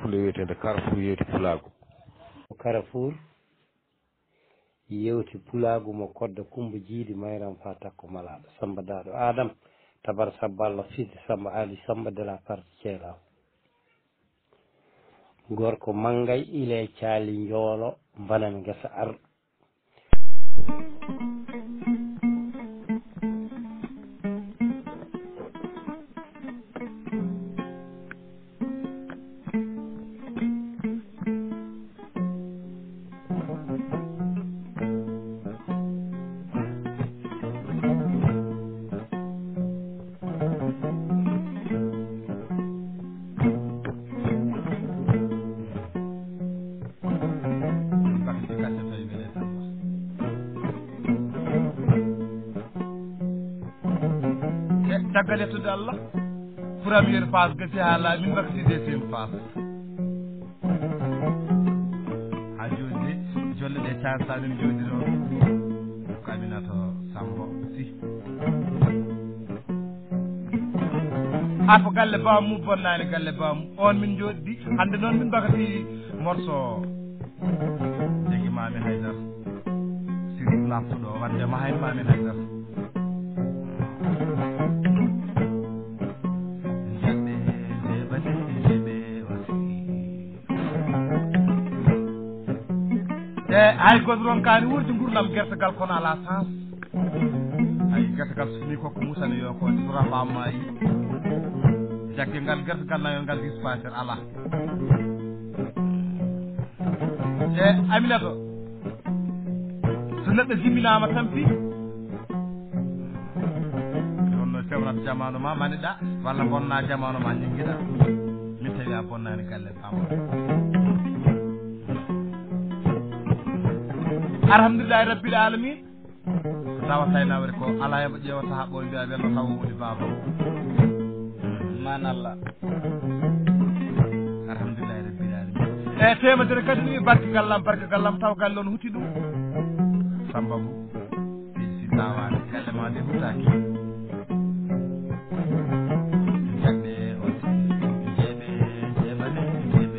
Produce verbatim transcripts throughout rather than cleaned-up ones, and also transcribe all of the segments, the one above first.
fulfulde wiyetede Carrefour yewti pulago Carrefour yewti pulago mo kodda kumba jiidi mayram fa takko malaɗo Samba Daɗo Adam tabar sabballa fidde Samba Ali Samba de la partie ceelaw gorko mangay ile caali njoolo mbanan gesa ar daggale tudde Allah première phase gasi ha laaɓi min mbakati deuxième phase ha joni de jolle ɗe cansa ɗum jodiro ko Aminato Sambo si arfo galle bammu bonnani galle bammu on min joɗɗi hande noon min mbakati morceau jegui Mami Haydara siri lamtuɗo wandema hay Mami Haydara hay goto ron kaani wurdi gurdam gertegal kono ala sens hay gertegal so fini koko musane yo ko sura bammayi jagge ngal gertegal nayo ngal dispensaire ala e Aminato so neɗɗo jimminama tampi ɗonno fewrat jamanu ma maniɗa walla bonna jamanu ma jigguiɗa min tawi a bonnani galle fama alhamdulillahi rabbil alamin tawa taynawre ko ala heɓa ƴeewata ha ɓoy mbiya welno taw woni baba man Allah alhamdulillahi rabbil alamin e temedere kadi ni barke gallam barke gallam taw galle on huti ɗum sababu si tawani galle ma de hutaki jagɗe o jeeɓe jeeɓane jeeɓe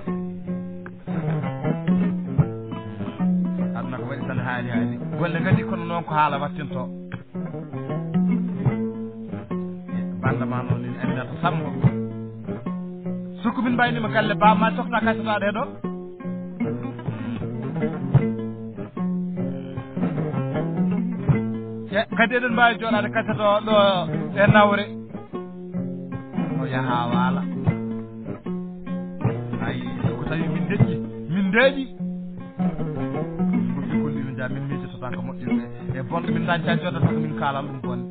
haali haali golle kadi kono noon ko haala wattinto banda ma noon ni Aminato Sambo sukku min mbaynima galle bamma sohna kasetaɗo heɗo e kadi eɗen mbawi joɗade kaseto ɗo e nawre o yaaha waala ayi ko tawi min deƴƴi min deeƴi min miijoto tan ko moƴƴirde e bonɗo min dañta joddata ko min kalam ɗum bonde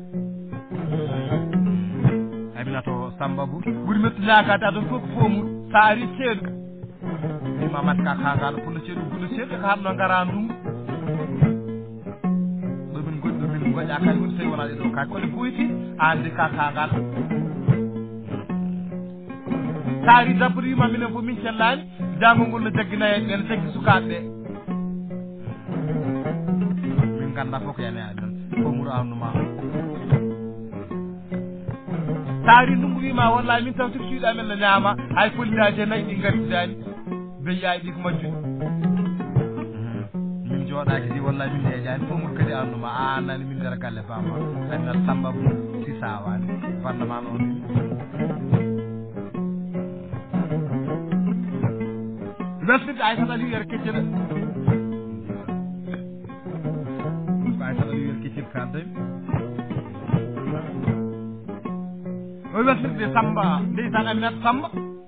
Aminato Sambabu ɓuuri mettinakade adon fof ko fomum sa ari ceeɗu wima matka kagal puno ceeɗu puno ceeɗu ko hanno gara ndungu ɗo min goɗɗi ɗo min goƴa kadi woni tawi wona ɗeɗo kake koɗe ɓoyti andi ka kagal sa ari dabbude wima minen fof min cellani jangol ngol no jagginayi ene jaggi sukaɓe ɓe ganda fof ko yane aɗon fomuru annuma taari ndungu wima wallahi min taw siftiɗo amen no ñaama hay folinaji e nayyi ɗi garitidani beyiyaji ɗi ko majjuɗi min jooɗaki ɗi wallahi min heeƴani fomuru kadi annuma a annani min nder galle bama Aminato Sambabu si sawani bandama noon weltinde Aissata Aliou yere keccene o weltirde Samba ndeysan Aminato Samba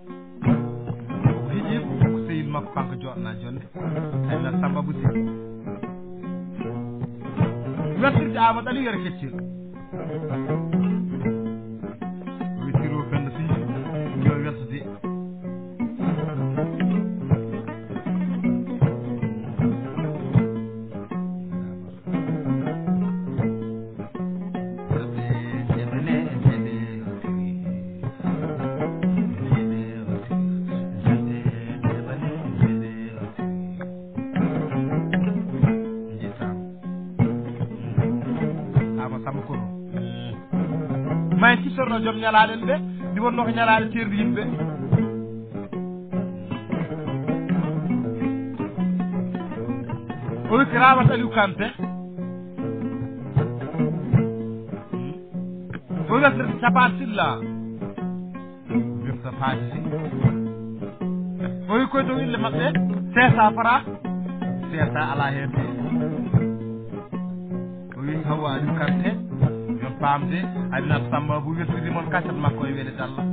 o heeƴima ko sehil makko kanko joɗana jonde Aminato Samba busi weltirde Amadou Aliou yere keccel o witiro fende fiiji yo weltode may kisorno joom ñalaɗen ɓe ndi wonno ko ñalaɗe terdu yimɓe o wi Ramat Aliou Kanté o wi sirde Capan Silla wirta Faati o wi koye dow ille maɓɓe Sesa Fara Sesa ala hen o wi Hawa Aliou Kanté yon paamde Aminata Samba Abou wirtidi moon kaset makko e weele Dalla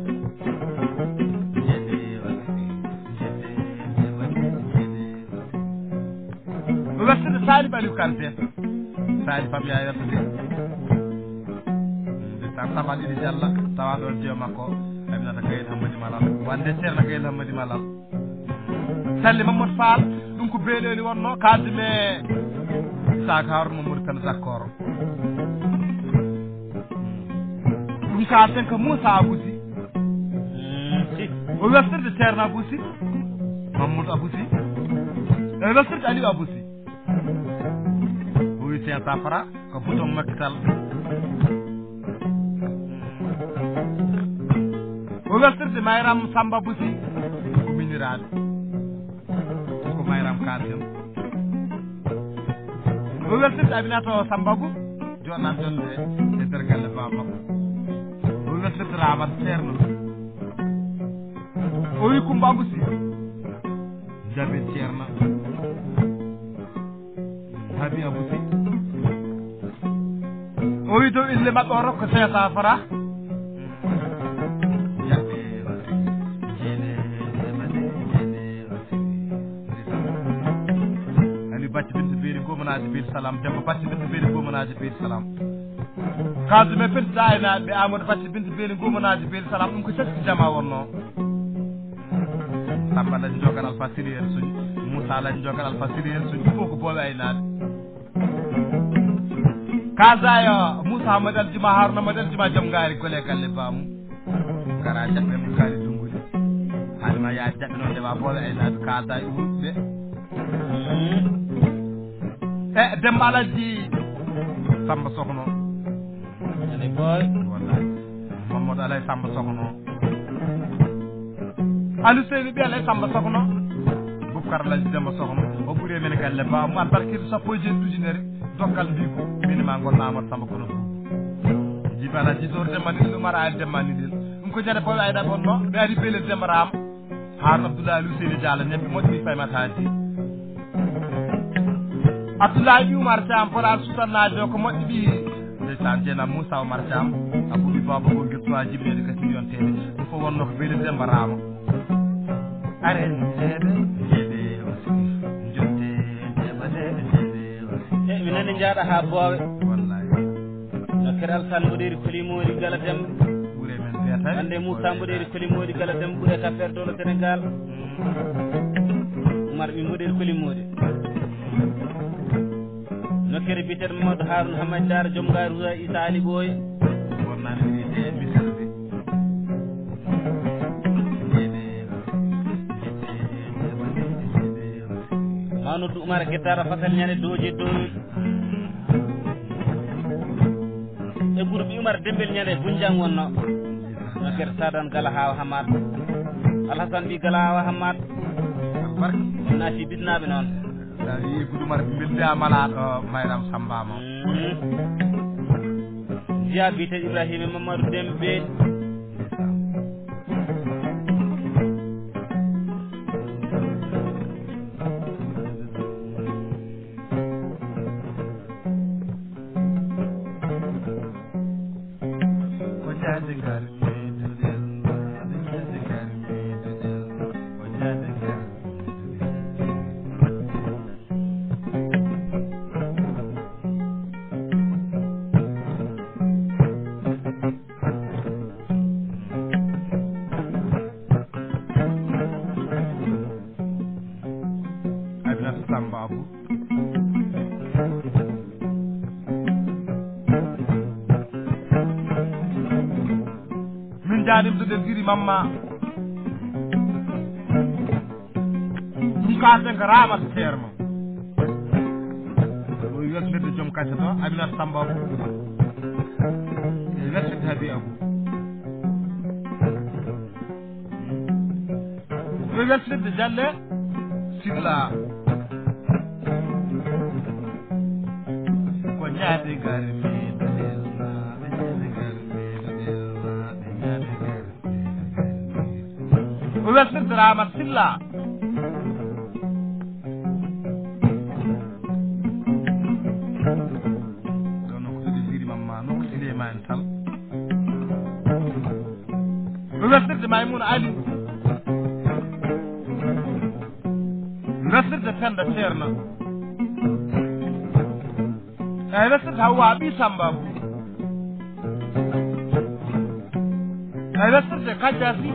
o wertide Salib Aliou Kanté Salib fam ya wertide nde tan saban ɗiɗi Dialla tawa ɗon jeyo makko Aminata Gaye Hamadi Malal wande ceerno Gaye Hamadi Malal Salli Mamadou Fall ɗum ko beeleli wonno kalde me Isaka Harouna Mamadou Penda d'accord ɗum kalten ko Moussa Abousi o wertirde ceerno Abousi Mamadou Abousi e wertirde Aliou Abousi o wi Sesa Fara ko bouton makkital o wertirde Mayram Samba Abousi ko miniraɗo ko Mayram Kasim o wertirde Aminata Sambagou joɗɗan jonde e nder galle bammakko o wertirde Ramat ceerno o wi Coumba Abousi Jabel ceerno Habi Abousi o wi dow ille maɓɓe o rokko Sesa Fara Bacci Binta Beeri Gomanaji Beeri Salam Demba Bacci Binta Beeri Gomanaji Beeri Salam kalde me fetida e naaɓe Amadou Bacci Binta Beeri Gomanaji Beeri Salam ɗum ko caski jama wonno Samba lañ jogal Alpha Sirier suñ Moussa lañ jogal Alpha Sirier suñ ɗum fof ko booɓe ay naaɓe kasayo Moussa Hamad Aljuma Harouna Hamad Aljuma joom ngaari gole galle bamum gara jaɓɓe mo gaari dungude hanima yaa jaɓɓe noon ndewa booɓe ay naaɓe kalda e wuɓɓe e Demba Alaji Samba Sokhno ane boy wallahi Mamadou Alay Samba Sokhno Aliou Seyni ɓi Alay Samba Sokhno Boubacar Alaji Demba Sokhno o ɓuuri men galle ba mo barkirde sappo e jeeɗiɗi ujunere dokkal mbi ko minima gonna Amadou Samba kono jibi Alaji ɗo Demba ni ɗum ara ali Demba ni ɗin ɗum ko jade boɓe ayɗa bonno ɓe ari beelel Demba Rama Harouna Abdoulaye Aliou Seyni Diallo ñebbe moƴƴi faymata haji Abdoulaye Oumar Thiam Polar Soutannaji o ko moƴƴi ɓi ndeysan jeena Moussa Oumar Thiam Aboubi Baba ko guirtoa jibrede kasi yontede ɗum fof wonno ko beele Demba Rama aren jeeɗe jeeɗe jotte jeɓaɗeɗe jeeɗe e mi nani jaaɗa ha boowe wallahi no keral tan mboɗeri kolimoɗi gala Demba ɓuure men fiyata hande Moussa mboɗeri kolimoɗi gala Demba ɓuure ka faire dole Sénégal Oumar ɓi mboɗeri kolimoɗi nokkere biteɗo Mamadou Harouna Hamad Dara joom gaari Wuya Issa Ali Boye wonnani wiide misirde Mamadou Oumar Gueddara fasal ñande doje doyol e ɓuuri ɓi Oumar Dembel ñande Bunjang wonno nokkere Sadan Gala Hawa Hamad Alhassane ɓi Gala Hawa Hamad barke naati bisnaɓe noon yi gudumar bilda malaɗo Mayram Samba mo Ziya bite Ibrahima Mamadou Dembe ko jade gar janim to del giri mamma ɗum kalten ko Ramat ceerno o weltinirde joom kacce to Aminata Samba Abou e weltinde Habi Abou o weltinirde Dialle Sylla ñaade garmi to ilnaɓe ñaade garmi to ilnaɓe ñaade garmi o weltirde Ramat Silla ɗo noon ko ɗiɗi jirimamma nokku Souleymane Sall o weltirde Maymouna Ali weltirde Penda Ceerno eyi weltirde Hawwa ɓi Sambabou eyi weltirde Kadiasi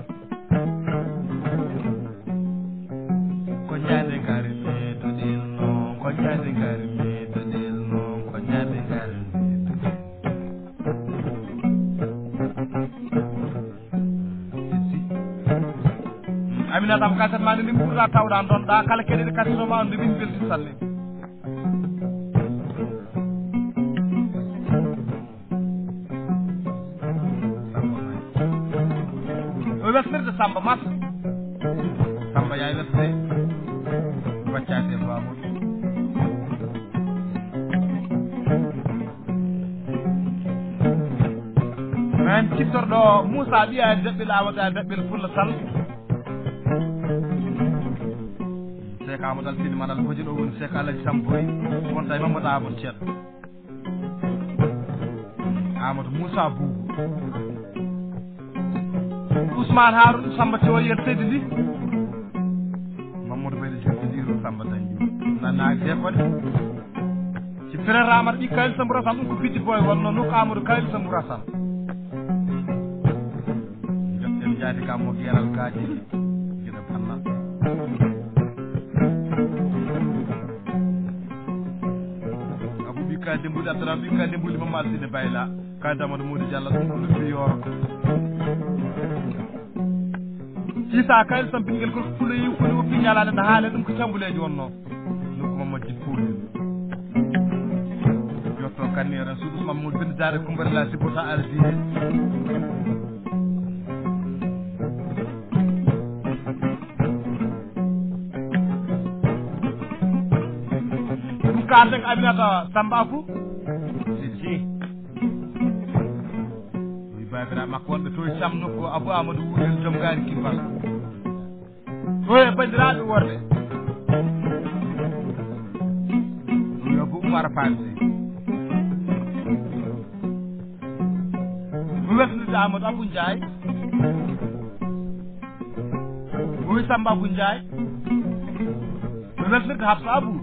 ko ñaade ngari meeɗo ɗilno ko ñaade ngari meeɗo ɗilno ko ñaade ngari meeɗo Aminata am kaset ma nde min ɓurɗa tawɗa donɗa kala keɗeɗe kasetoma on nde min belti salle o weltirde Samba Massa Samba yaay welde waccade Mamoudou men cittorɗo Moussa ɓiya deɓɓel awada deɓɓel Fulla Sall Cheikh Amadou Alfini manal hoji ɗo woni Cheikh Alaji Samboy wonta e Mamadou Amadou Ceerno Amadou Moussa Boubou Ousmane Haroun Samba Thioyel Seydi Ly Mamadou Bayde Jurdi Diro Samba Dañi nanaaki de koɗe si frère Ramata ɓi Kayil Sambou Rassane ɗum ko Piddi Boy wonno nokku Amadou Kayil Sambou Rassane joɗɗen jaadi kam mo geral gaaji gueɗe pannal Abou ɓi ka Dembouli Abdourahmane ɓi ka Dembouli Mamadou Sine Bayla ka Damadou Modou Diallo ɗum ko noppi yoro Issa Kayil Sam ɓinguel koko fulo yi fulo woppi ñalade nde haale ɗum ko cambuleji wonno nokku Mamadou Djippoude jotto kannere en suudu Mamadou Bindi Dare Coumbari la sibota ardi ɗum kalden ko Aminata Samba Abou si si wi babiraɓe makko wonɓe to Sam nokku Abou Amadou Wurel joom gaari kimbal oye bandiraɓe worɓe ɗum yo Abou Oumar Fansi mi weltinirde Amadou Abou Ndiaye o wi Samba Abou Ndiaye mi weltinirde Hafsa Abou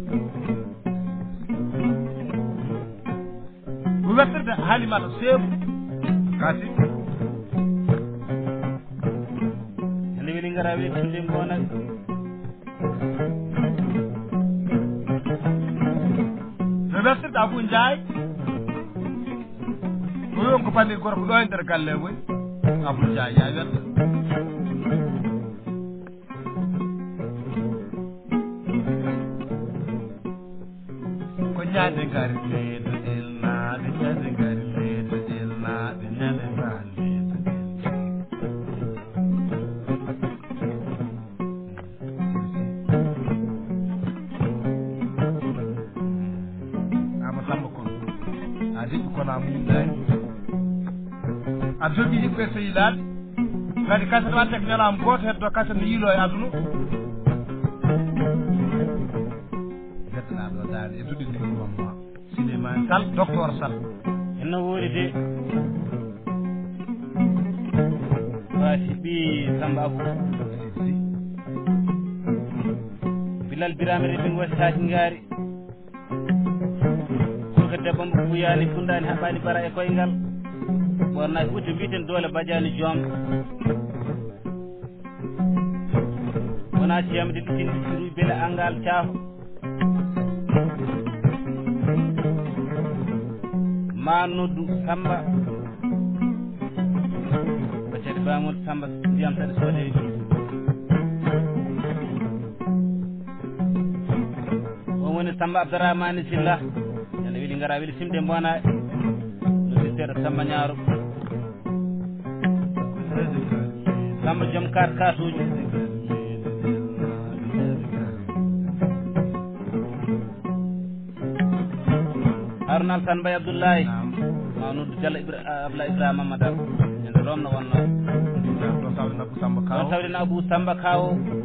mi weltinirde Halimata Sebou kasi ande weɗi gara weɗi tulde gonaɓe mi weltirde Abou Ndiaye o wi on ko panɗi gorko ɗo e nder galle woni Abou Ndiaye ya welta ko ñaade ngari meeɗo ilnaɓe ñaade ngari meeɗo ilnaɓe ñaade ngari kona mumɗani aɗa jogui yimɓe so yiilaɓe kadi kaset watte ko ñalama goto heddo kaset ne yiilo e aduna jettoɗaɗo daade e duɗi ndimamma Souleymane Sall docteur Sall enno woori de wasi ɓi Samba Abou Bilal Birame reɓin wasitaji ngaari debbo mbo ɓuyani fundani haɓani bara e koyngal ɓornaki ɓutte mbiten doole badiani joom wona ciyamde ɗiɗɗinɗi siruy beele angal caafo ma noddu Samba baccede bamol Samba ndiyam saɗa soode on woni Samba Abdourahmane Silla wili ngara wili simde mbona no sister Samba Ñaaro Samba joom kar kasuji Haruna Alsan Bay Abdoulaye ma noddu Diallo Abdoulaye Ibrahima Mamadou en ɗom no wonno ɗo tawde Abou Samba Kaw ɗo tawde Abou Samba Kaw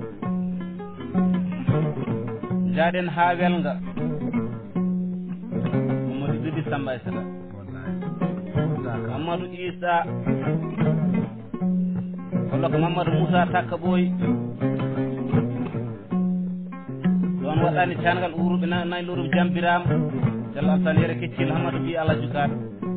jaden ha welga Mamadou Dudi Samba Aissata Mamadou Issa walla ko Mamadou Moussa Takka Boy ɗon waɗani cangal uruɓe nayi luruɓe Jambiram Diallo Alsan yere keccil Hamadou Bi Allah Jukaɗo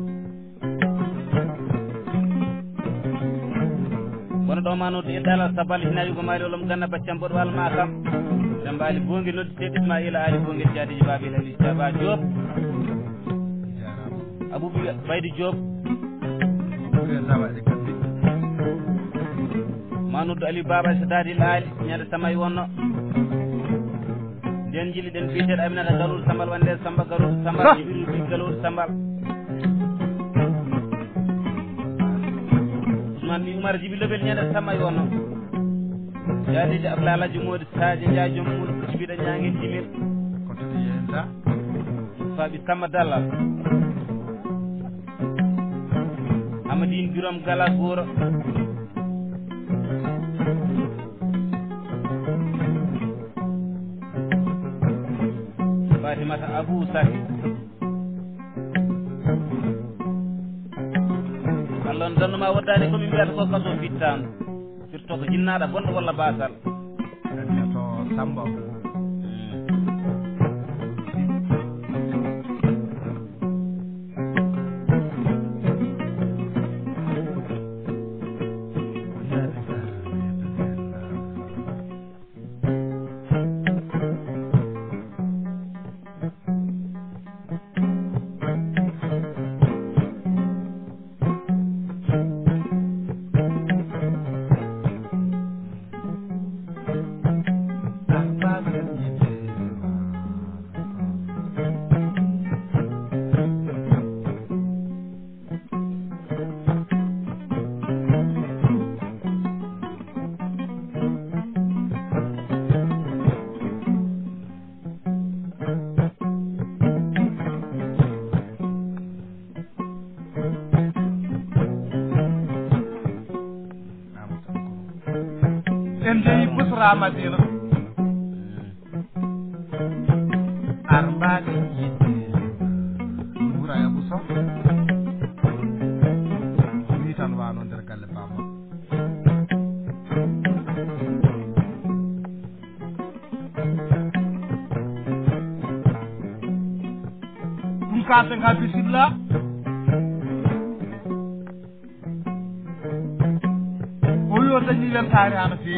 kono ɗo ma noddi e dalal sabal hina yugo maali olom ganna baccam boɗo walma kam Demba Ali Bongue noddi Seyd Ismaïla Ali Bongue Jadiji Babil Ali Ba Diop Abou Baydi Diop ma noddu Ali Baba so daadi laali ñande samay wonno den jili den biyeteɗo Aminata Galol Sambal wande Samba Galol Sambal jibiru bi Galol Sambal Ousmane mi Oumar Jibi Lobel ñande samay wonno jaadiji Abdoulaye Alaji Modi Sadji Ndiaye joom muɗo ko jibiɗa ñangen jimir ko tati yenta faɓi Samba Dallal Amadine Biram Gala Gora Fatimata Abou Saki Allah on dannuma waddani komi mbiyata ko kaso fittano surtout ko jinnaɗa gonɗo walla basal to Samba Madina armade yidde bura ya buso ni tan wano der galle bamba dum ka tan ha bisibla o yo tan ni len taari ana fi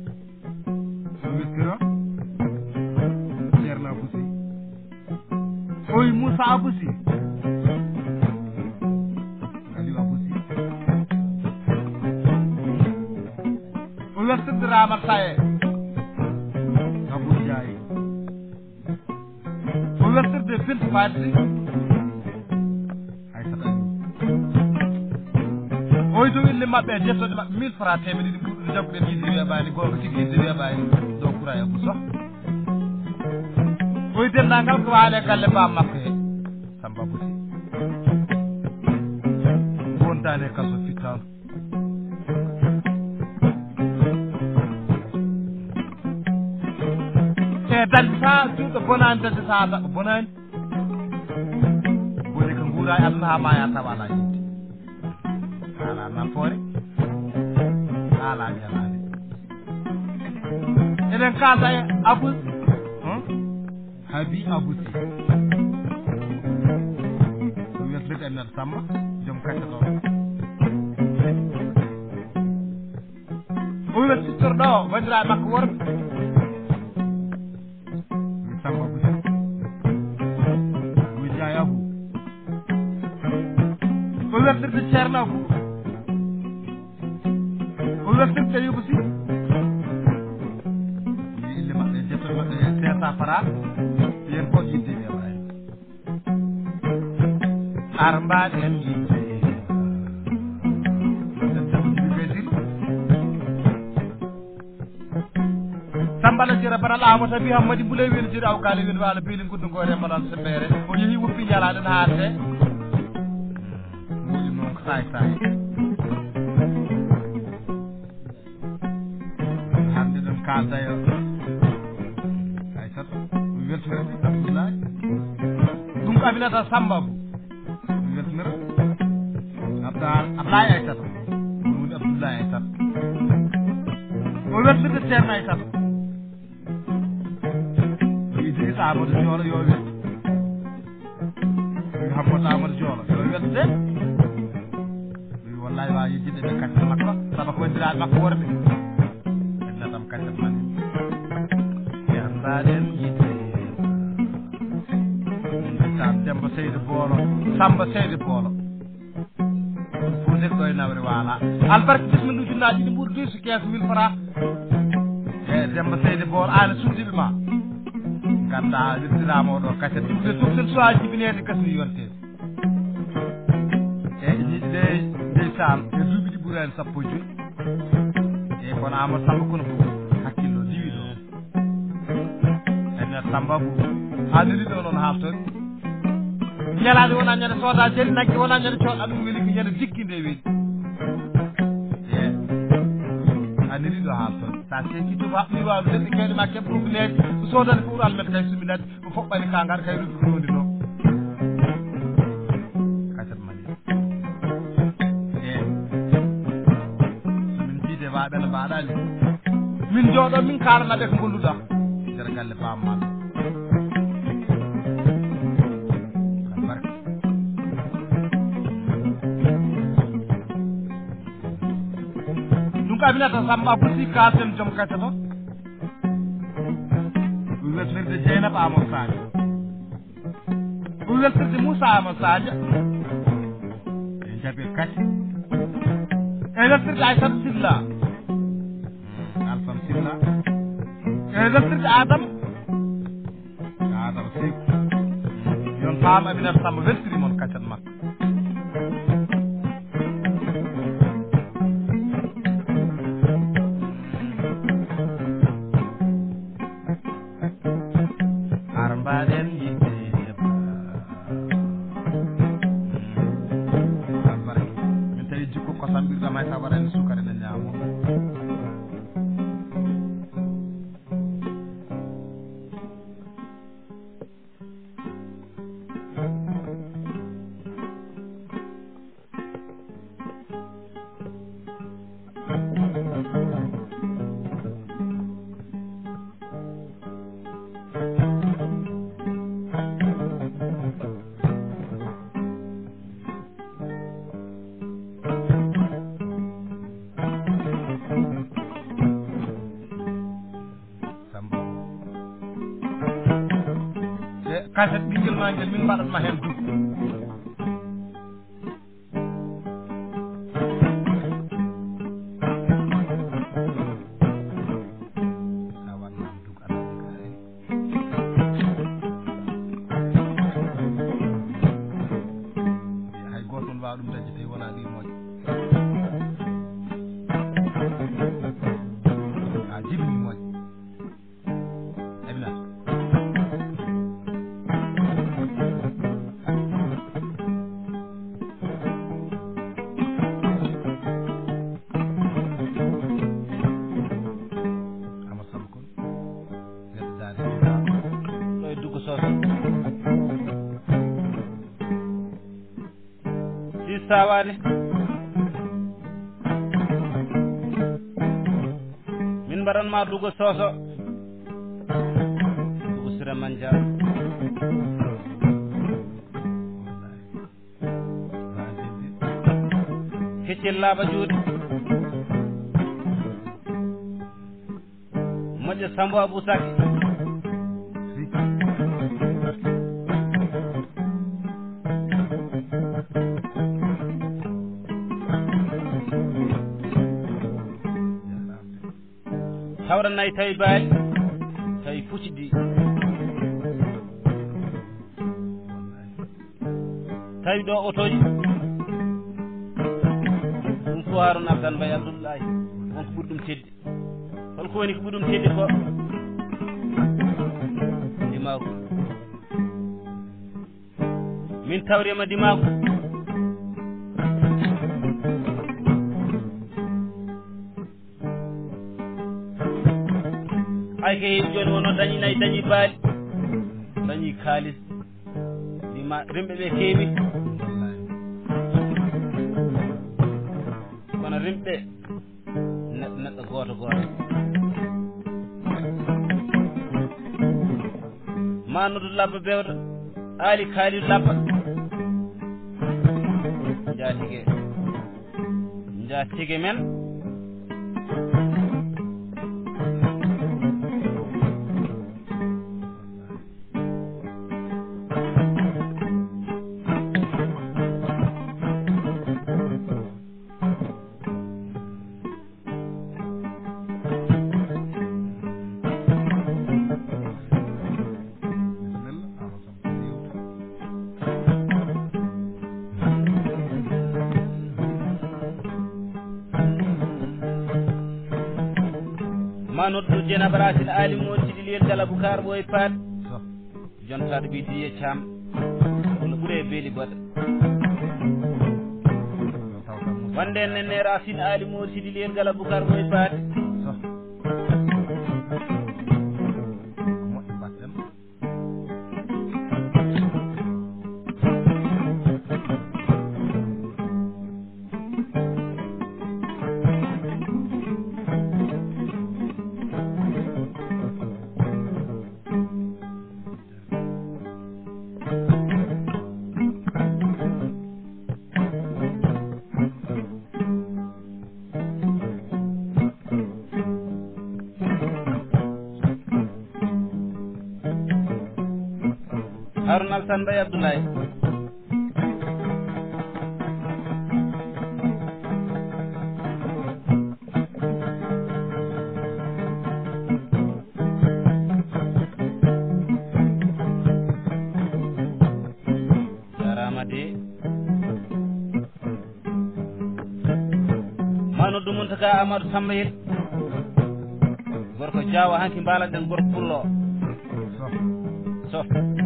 Oy Moussa Aboussi Aliou Aboussi o westirde Ramata Saye Abou Ndiaye o westirde Binta Fadji Aissata oy dow ille maɓɓe e jettode maɓɓe mille francs temedde ɗiɗi ɓurɗo jagguɗen yidde weeɓani gonga tigui yidde weeɓani dow Koura Abou Sow oy dendagal ko waale galle bam makko he Samba Aboussi wontane kaso fittano e dalde sa juuɗo bonani dalde sa daɓa bonani boni ko guura e Allah ha maya tawa ala yidde ala nafoore ala ñalade eɗen kaasa e Aboussi Habi Aboussi wiyete Aminata Samba joom kacce ɗo o wiya sittorɗo o bandiraɓe makko worɓe mi Samba Aboussi mi Ndiaye Abou o wiyirde Ceerno Abou o wiyirde Yobo Sy mi ille maɓɓe jettoɗe maɓɓe e Sesa Fara yen ko yidde weeɓani armbaɗe en yidde sambala jira banal amata bi hamadi bulay wel jira aw kale wel wala bilin guddu gore madan se bere o yehi wuppi jala den haate mudi non say say hande den kalda yo ay sat weltmere abdullah dum kabinata sambabu weltmere abdal abdallah ay sat mudi abdullah ay sat o weltmere terna ay sat Idrissa Amadou Diolo yo wet Hamad Amadou Diolo yo wet de wallahi wa yidde be katta makko saba ko dira makko worbe na tam katta man ya mbaden yidde tam tembo Seydou Bolo Samba Seydou Bolo fu de koy nawri wala albarka bismillah junaaji di bur deux cent quinze mille francs e tembo Seydou Bolo ala suudibe ma ganda diramo do kaset de tuk sen soaji binede kasni yonte e ni de de sam e dubi di buran sappo ju e kono ama samba kono fu hakkillo diwi do en sambabu adiri do non halto nyalaade wona nyade soda jeri nagge wona nyade cod adum weli ko nyade dikkinde wi e adiri do halto sa se ki tuba mi wa de kede ma kebbu needi sodan ko ural met kay suminat ko fobbani ka ngar kay rubi rondi no kasat mani e min jide wa dal baadali min jodo min karna be ko golluda der galle bammal dum kabinata samba busi kasem jom kasato welterde Jeynab Amadou Sadio o welterde Moussa Amadou Sadio e jabir kati e welterde Aissata Silla Alfam Silla e welterde Adam Adam Seck yon faam Aminata Samba weltiri mon kacat makko kaset bingel ma ngel min badat ma hen du awan nam du ala kay hay gotol wa dum daji tay wona di moy a jibni moy ebna sawani min baran ma dugo soso dugo sira manja kecel laba juudi moƴƴo Sambo Abou Saki hawra nayi tawi baali tawi fucidi tawi ɗo otoji ɗum fo Harouna Abdane Mbaye Abdoullahi wonko ɓuri ɗum teddi holko woni ko ɓuri ɗum teddi ko dimaku min tawrima dimaku ay ke joni wono dañi nayi dañi baali dañi kaalis dima rimɓe ɓe keewi kono rimɓe neɗɗo neɗɗo gooto gooto Manudu labba bewɗo Ali Khalid labba njaatige njaatige men Manudu jena barasil Ali Modi Liyel Gala Bukar boy pat jontaɗo ɓi diye cam wala ɓuure beeli goɗɗo wande nenne Racine Ali Modi Liyel Gala Bukar boy pat Harun Alsan Bay Abdoulaye jarama de Manudu Muntaka Amadou Samba Yel gorko Diawa hanki mbalaɗen gorko pullo sof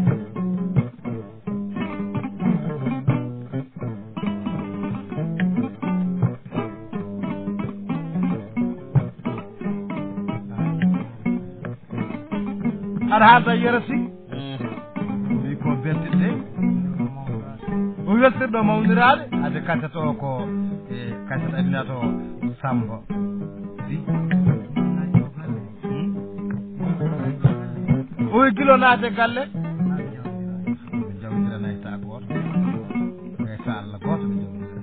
aɗa haalda yerasi wi ko beltidde o weltirɗo mawniraɗe ade kaccata o ko e kaccata abinato Samba di o wi guilo naate galle ɓe jawdira nayi sa goto e sa Allah goto ɓe jawdira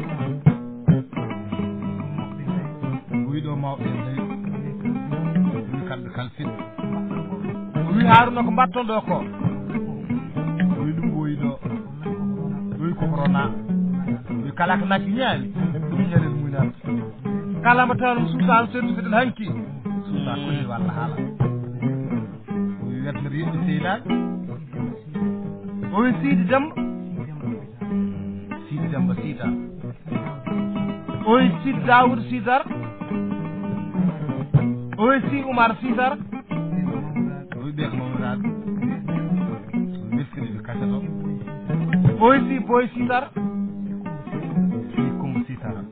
o wi ɗo mawɓe tawi wi kamɓe kalfiɗe wi Haruna ko mbatton ɗo ko wi ɗum ɓooyi ɗo wi ko corona wi kala ko nakki ñaami ɗum ñaɗel muynata kala mo tawanum suusano seddu fiɗen hanki suusa kolli walla haala wi wetnere yiɗɗi seynaɓe o wi Sidi Demba Sidi Demba Sidar o wi Sidi Daoud Sidar o wi Si Oumar Sidar ɓe ko mawraɗo miskini ɓe kacato boy si boy Sidar si Kumba Sitara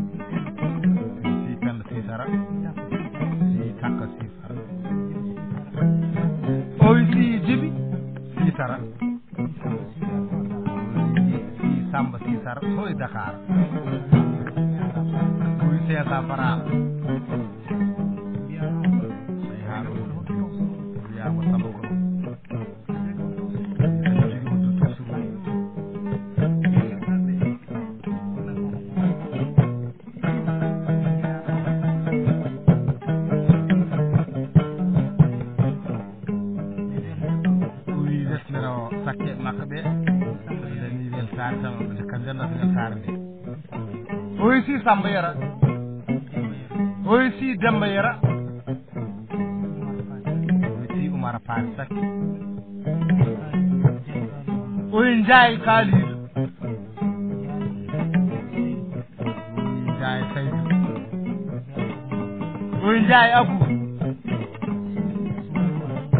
si Penda Sitara si Takka Sitara oy si Jibi Sitara si Samba Sitara soy Dakar oy Sesa Fara oy si Samba Yara oy si Demba Yara oy si Oumar Pari Sakki oy Ndiaye Kalidou oy Ndiaye Saydou oy Ndiaye Abou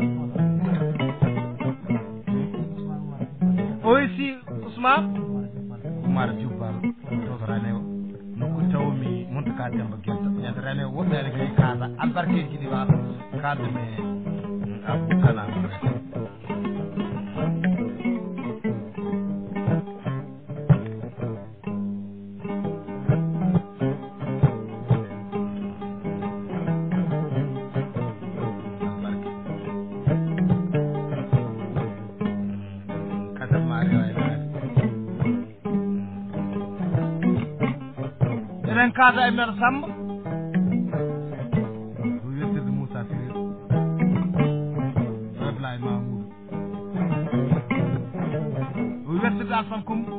albarke jiɗi waalo kadde me abou kana kada e mer Samba o yettede Moussa Siré o Ablaye Mamoudou o yettede Alphan Coumba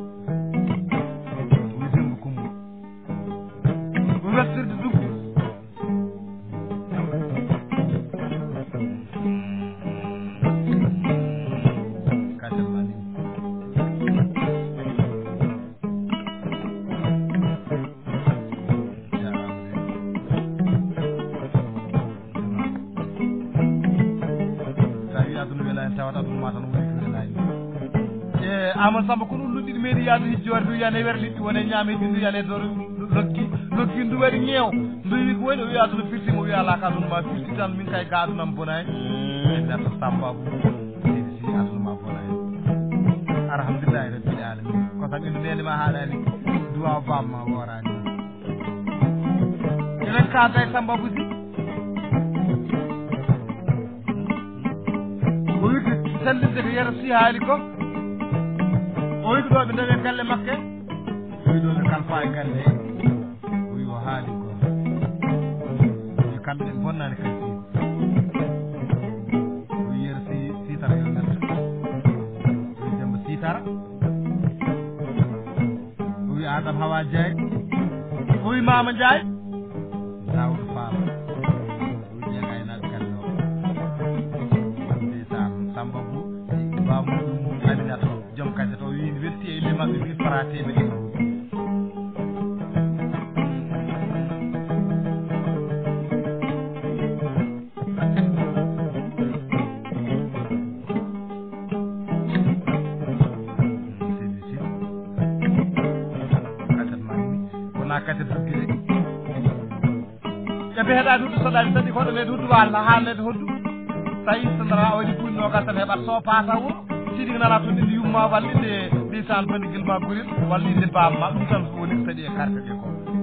o Demba Coumba o yettede Dougou katel mani Amadou Samba ko ɗum luɗɗiɗi meeɗi yaadu hijjorde ndu yiyane wer liɗɗi wone ñaamedi ndu yiyane dow loggi loggi ndu waɗi ñeew ndu wi ko woni o wiya aduna firtima o wiya ala ka aduna ma firti tan min kay ga adunam bonani e neɗɗo Sambabou seydi si aduna ma bonani alhamdulillahi rabbil alamin ko tan inde ndende ma haɗani duwaw bamma worani enen kaada e Sambabou si o wiki sallinde ko yero si haali ko o wiɗo ɗo ɓe ndewe galle makke o wiɗo ɓe kalfa e galle o wi o haali ko yo kamɓe ɗen bonnani kadi o wi yeero si sitara yo netta o wi Demba sitara o wi Adama Hawa Diaye o wi Mama Ndiaye Daoudou Fall o wi ƴeega e naɓe galle o ndeysan Sambabou bamuɗum Aminata joom kadi to wi wetti e ille maɓɓe mbi farateɓe ɗi sedi si katat mani wona katat duggire ƴeɓe heeɗa duɗo soɗani tadi koɗo ɓe duɗo walla haalede hoddu tawi sonara o waɗi kuñno gal tan heɓat so paata wuro siɗi nana to ɗinde yumma walla inde lisan bandigel ma gurir walla inde bamma ɗum tan woni ko taɗi e carte ɗe ko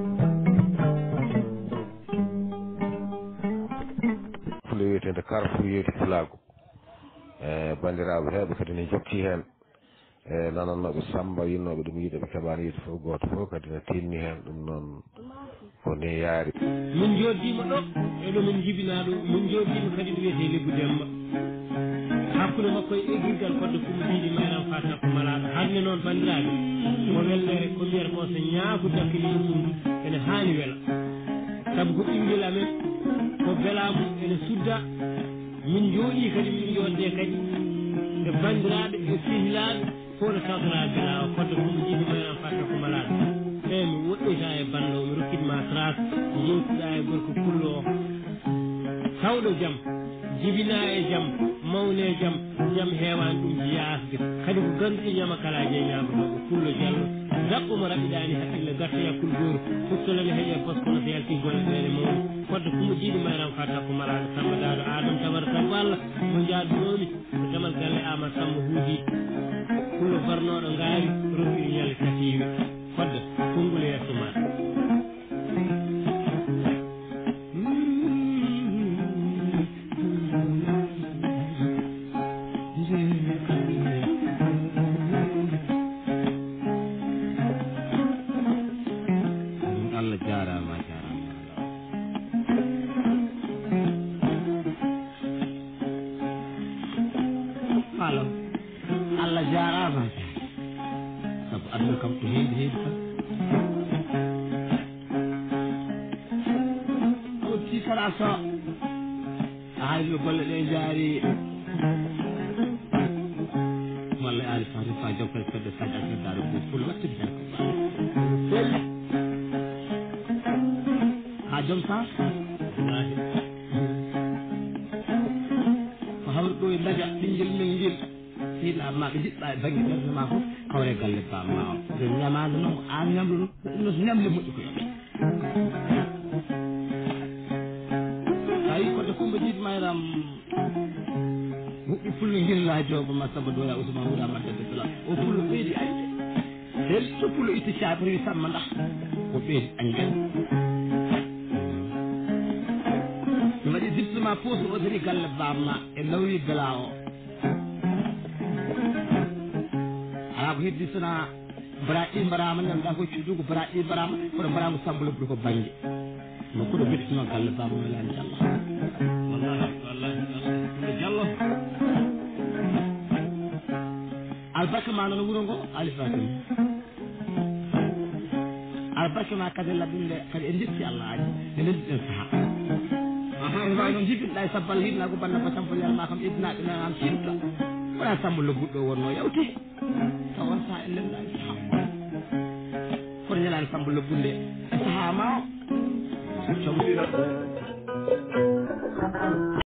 fulo wiyetede Carrefour yeeti Fulago e bandiraɓe heɓe kadi ne jokki hen e nanannoɓe Samba yinnoɓe ɗum yiiɗe ɓe keɓani yiide fof goto fof kadi ne tinni hen ɗum noon koni yaari min joddima ɗo eɗo min jibina ɗum min joddima kadi ɗo wiyete Lebbu Demba hakkude makko e eggirgal fodde ko jiiɗi mayram fata ko malaɗo hande noon bandiraɓe mo wellere ko mbiyata ko so ñaagude hakkille ɗum ene haani wela saabu ko ɓinguel amen ko belamo ene sudda min jooɗi kadi min jodde kadi e bandiraɓe e sehilaɓe fof ne tawtora belawo fodde ko jiiɗi mayram fata ko malaɗo eyi mi woɗɗoyta e bando mi rokkitma trace yewtuɗa e gorko pullo o tawɗo jaam jibina e jaam mawne e jaam jaam heewani ɗum jiyasde kadi ko ganduɗi ñama kala jeeñamoɗo pullo diallo daɓɓomo raɓiɗani haqqille garta yakkul goto futtolene heeƴe poste kono so yalti golle ɗene mawni fodde komo jiiɗi mayram fata ko malaɗo Samba Daado Adama Tabara Samba Allah mo jaadunomi ko damal galle Amadou Samba huudi pullo barnoɗo ngaari rokkiri ñalle tatiwi fodde konngol yeeso maɗa Allah jarama jarama alo Allah jarama sabu aduna kam to heedi heedi kam o tikara so a hayno golle ɗe jaari walla ari fati fa jokkal fedde sadio feddare ko ful wattude tan ko selli ha joom sas wallahi ko hawri ɗo e daga ɓinguel men ngel siɗa amma ko jiɗɗa e banggue ɓerde ma fof hawre galle bamma o so ñamade noon an ñamdu ɗum no ñamle moƴƴi ko yoɓe a kumba jiit mayram wuɗɗi fullo hirla jooba ma samba doya ousmane wuɗa maddade bala o fullo ɓeydi ayde sen so fullo itti cabri samma ndax ko ɓeydi angen mi waɗi dipsement pose odori galle bamma e lawri bela o ala ko heddi sona baraɗi mbarama ganduɗa ko cuuɗuko baraɗi mbarama kono mbaramo samba lobbuɗo ko banggue no koɗo bettino galle bamma welani diallo wallahi wallahi wallahi diallo albarka ma noon wuuro ngo alifatim albarka ma kadi laɓɓinde kadi e jetti allah aji e lendɗen saaha aha e wawi noon jibinɗa e sabbal hirna ko banna ko sampoliyalma kam ibnaɓe nanam sinta wona samba lobbuɗo wonno yawti taw won saaha e lenda e saaha kono ñalani samba lobbunde e saaha ma o